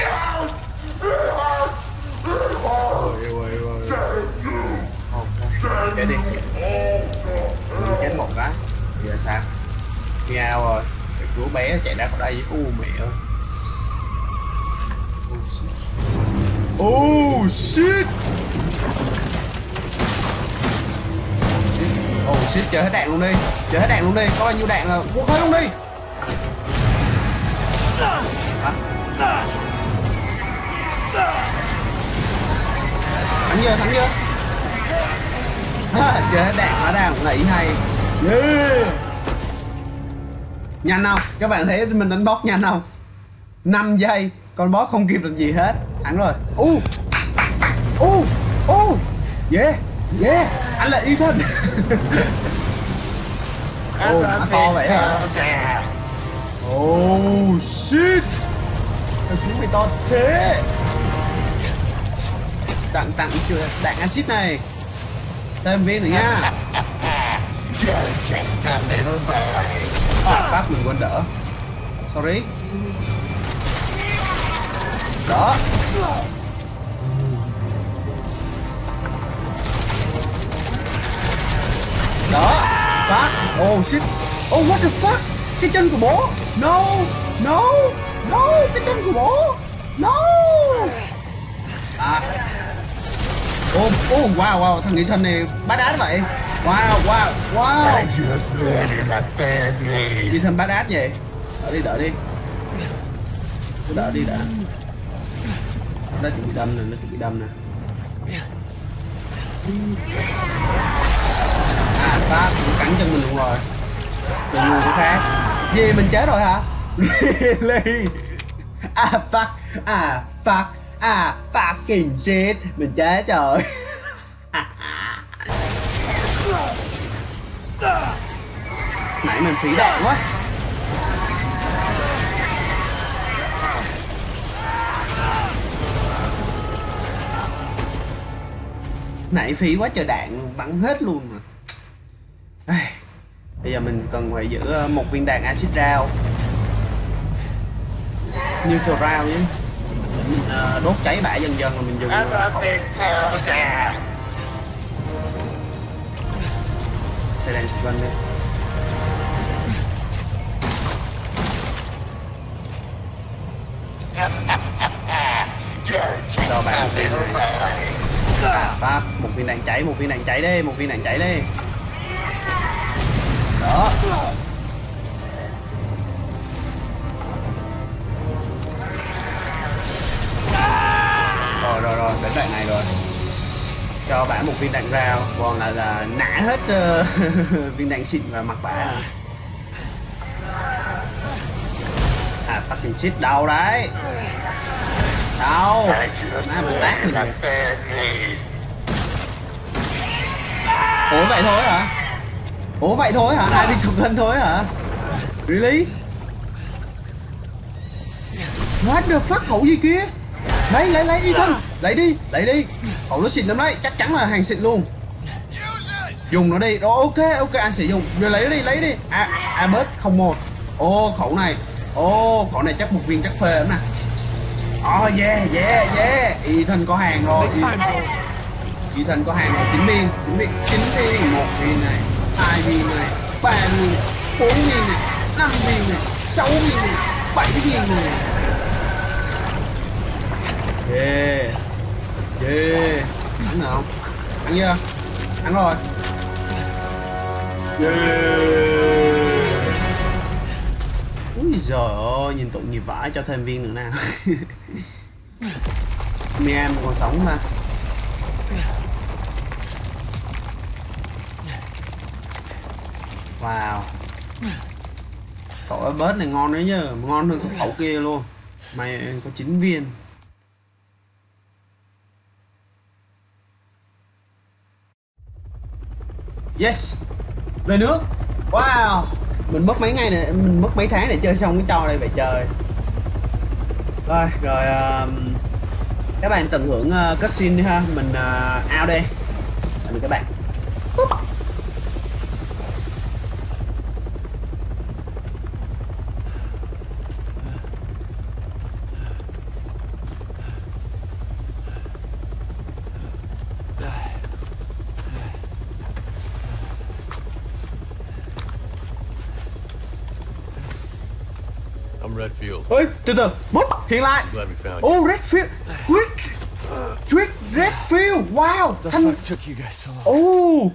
[SPEAKER 1] Ôi, ôi, ôi. Chết đi. Chết một cái. Giờ sao? Nhau rồi. Phải cứu bé chạy ra khỏi đây. U mẹ ơi. Oh shit. Oh shit. Oh shit, chờ hết đạn luôn đi. Chờ hết đạn luôn đi. Có bao nhiêu đạn là quốc hết luôn đi. Thắng chưa, thắng chưa. Chờ hết đạn hóa ra cũng là ý hay. Yeah. Nhanh không? Các bạn thấy mình đánh boss nhanh không? năm giây, con boss không kịp làm gì hết. Thắng rồi. U. U. U. Yeah. Yeah. Anh là Ethan. Ô, nó to vậy hả? Oh shit. Sao chúng mày to thế? Tặng tặng chưa đạn axit này. Thêm viên nữa nha. À, phát mình quên đỡ. Sorry. Đó. Đó. Phát. Oh shit. Oh what the fuck. Cái chân của bố. No. No. No. Cái chân của bố. No. À. Oh, oh wow wow. Thằng Ethan này badass vậy. Wow wow wow. Ethan badass vậy. Đỡ đi đỡ đi. Cứ đỡ đi đã. Nó chuẩn bị đâm nè, nó chuẩn bị đâm nè. À, Pháp cắn chân mình luôn rồi. Từ nguồn của khác. Gì mình chết rồi hả? Really? À, fuck. À, fuck. À, fucking shit. Mình chết rồi. Nãy mình phí đạn quá. Nãy phí quá trời đạn bắn hết luôn rồi. Bây giờ mình cần phải giữ một viên đạn acid round, neutral round nhé. Mình uh, đốt cháy bả dần dần rồi mình dùng. Xe đạn shotgun đi. Cho bạn một viên này. À, Pháp, một viên đạn cháy, một viên đạn cháy đi, một viên đạn cháy đi. Đó. Rồi rồi rồi, đến đoạn này rồi. Cho bạn một viên đạn rào, còn là là nã hết uh, viên đạn xịn vào mặt bạn. À, fucking shit, đâu đấy? Đâu? Má mình tát mình rồi. Ủa vậy thôi hả? Ủa vậy thôi hả? Hai viên sụp thân thôi hả? Really? What the fuck, khẩu gì kia? Lấy lấy lấy Ethan, lấy đi, lấy đi. Khẩu nó xịn lắm đấy, chắc chắn là hàng xịn luôn. Dùng nó đi, rồi ok ok anh sẽ dùng. Rồi lấy đi, lấy đi. À, Albert không một. Ô khẩu này, ô khẩu này chắc một viên chắc phê lắm nè. Oh yeah yeah yeah. Ethan có hàng rồi. Ethan có hàng rồi, chín viên, chín viên, chín viên, một viên này, hai viên này, ba viên, bốn viên này, năm viên này, sáu viên này, bảy viên này. Yeah. Yeah. Ăn nào không? Ăn chưa? Ăn rồi. Yeah. Úi giời ơi, nhìn tội nghiệp vãi, cho thêm viên nữa nào. Miam còn sống mà. Wow. Cậu ơi, bớt này ngon đấy chứ, ngon hơn cái khẩu kia luôn. Mày có chín viên. Yes, về nước. Wow, mình mất mấy ngày này, mình mất mấy tháng để chơi xong cái trò này vậy trời. Rồi, rồi uh, các bạn tận hưởng uh, cutscene đi ha, mình uh, out đây. Tạm biệt các bạn.
[SPEAKER 7] I'm Redfield.
[SPEAKER 1] Ôi, từ từ, bút, hiện lại.
[SPEAKER 7] Glad we found you.
[SPEAKER 1] Oh, Redfield, Red, Red, Redfield, wow.
[SPEAKER 4] The
[SPEAKER 1] Thanh...
[SPEAKER 4] fuck took you guys so long?
[SPEAKER 1] Oh,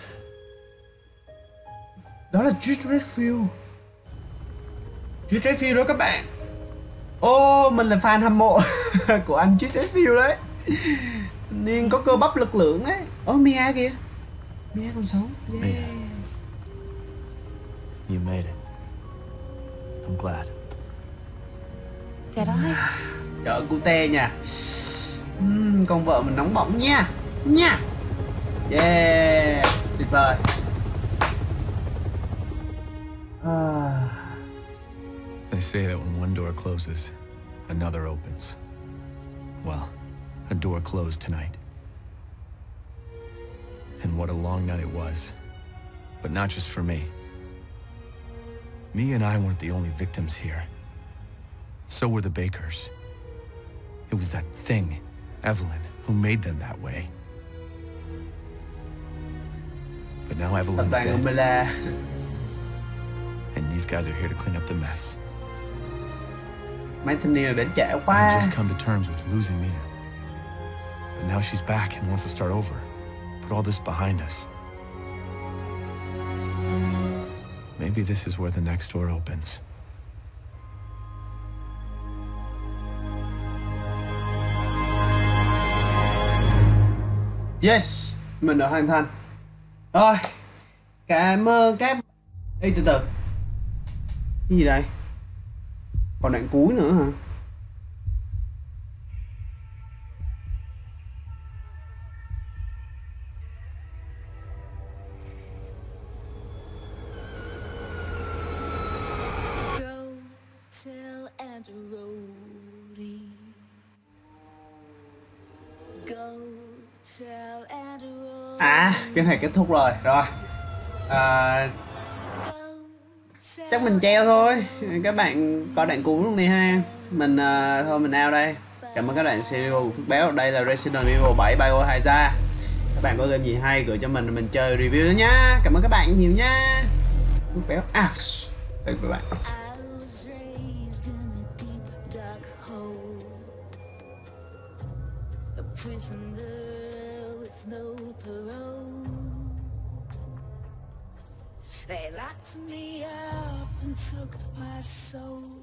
[SPEAKER 1] đó là Red Redfield. Red Redfield đó các bạn. Oh, mình là fan hâm mộ của anh Red Redfield đấy. Nên có cơ bắp lực lượng đấy. Oh, Mia kìa. Mia còn sống. Yeah.
[SPEAKER 4] Mia. You made it. I'm glad.
[SPEAKER 2] Did I?
[SPEAKER 1] Trời ơi, cute nha. uhm, Con vợ mình nóng bỏng nha. Nha. Yeah. Tuyệt vời. Ah.
[SPEAKER 3] They say that when one door closes, another opens. Well, a door closed tonight. And what a long night it was. But not just for me. Me and I weren't the only victims here. So were the Bakers. It was that thing, Evelyn, who made them that way. But now Evelyn's dead. And these guys are here to clean up the mess.
[SPEAKER 1] Mấy thanh niên đến trễ
[SPEAKER 3] I
[SPEAKER 1] quá.
[SPEAKER 3] just come to terms with losing Mia. But now she's back and wants to start over. Put all this behind us. Maybe this is where the next door opens.
[SPEAKER 1] Yes, mình đã hoàn thành. Rồi, cảm ơn các. Ê, từ từ. Cái gì đây? Còn đoạn cuối nữa hả? À, cái này kết thúc rồi. Rồi à, chắc mình treo thôi. Các bạn coi đoạn cuối luôn đi ha. Mình uh, thôi mình out đây. Cảm ơn các bạn xem video của Phước Béo. Đây là Resident Evil bảy Biohazard. Các bạn có game gì hay gửi cho mình mình chơi review nhá. Cảm ơn các bạn nhiều nha. Phước Béo out. Tạm biệt các bạn.
[SPEAKER 8] They locked me up and took my soul.